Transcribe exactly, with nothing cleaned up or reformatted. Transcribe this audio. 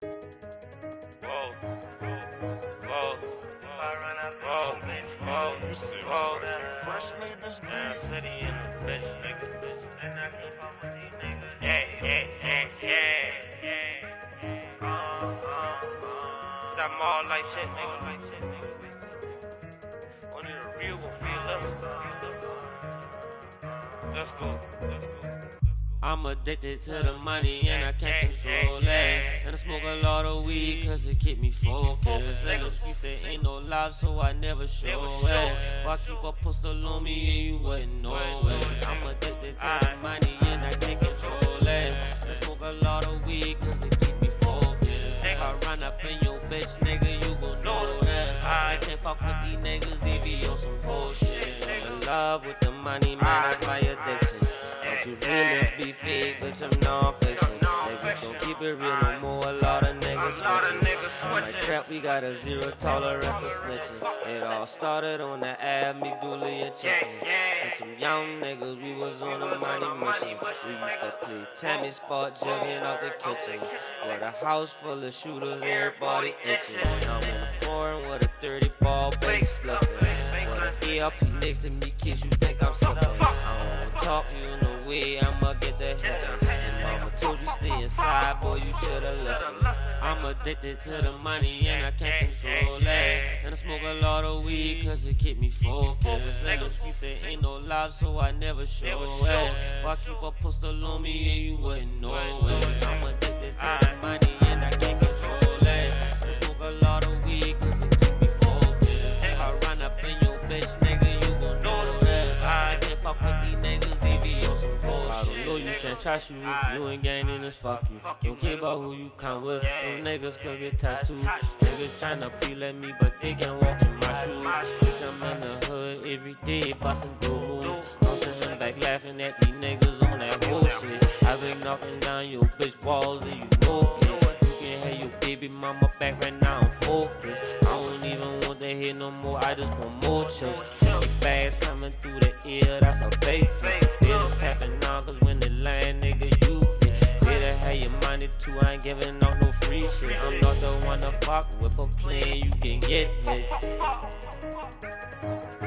Whoa, whoa, whoa, whoa, whoa, Fresh made this man, nigga. city in the bitch, nigga. And I keep up with these niggas. Yeah, yeah, yeah, yeah, yeah. Uh, uh, uh. Stop all like shit, nigga, like shit, nigga. Only the real will feel up. Let's go, let's go. I'm addicted to the money and I can't control it. And I smoke a lot of weed cause it keep me focused. And the streets say ain't no love, so I never show it. But I keep a pistol on me and you wouldn't know it. I'm addicted to the money and I can't control it. I smoke a lot of weed cause it keep me focused. If I run up in your bitch, nigga, you gon' know that. I can't fuck with these niggas, they be on some bullshit. I'm in love with the money, man, that's my addiction. Don't you really be fake, bitch, I'm non-fiction. Niggas don't keep it real no more, a lot of niggas switching. On my trap, we got a zero tolerance for snitching. It all started on the ab, me dually and chicken. Since some young niggas, we was on a money mission. We used to play Tammy Spot, jugging out the kitchen. With a house full of shooters, everybody itching. Now I'm in a foreign with a thirty ball base spliffing. With an E L P next to me, kids, you think I'm slipping. I don't wanna talk, you know. I'ma get the hit. And mama told you stay inside, boy, you shoulda listened. I'm addicted to the money and I can't control it. And I smoke a lot of weed cause it keep me focused. And the streets say ain't no love, so I never show it. But I keep a pistol on me and you wouldn't know it. I'm addicted to the money and I can't control it. And I smoke a lot of weed cause it keep me focused. If I run up in your bitch, nigga, you gon' know that. I can't fuck with these niggas, they be on some I don't know, you can't trust you if you ain't gang, then it's fuck you. Don't care about who you come with, them niggas could get tattooed. Niggas tryna be like me, but they can't walk in my shoes. Bitch, I'm in the hood every day, bustin' through moves. I'm sitting back laughing at these niggas on that bullshit. I been knocking down your bitch walls and you know it. You can have your baby mama back right now, I'm focused. I don't even want that hit no more, I just want more chips. Bags coming through the ear, that's a bait flip. Bitch tapping on, cause when they land, nigga, you hit. Better have your money too, I ain't giving out no free shit. I'm not the one to fuck with, for playing, you can get hit.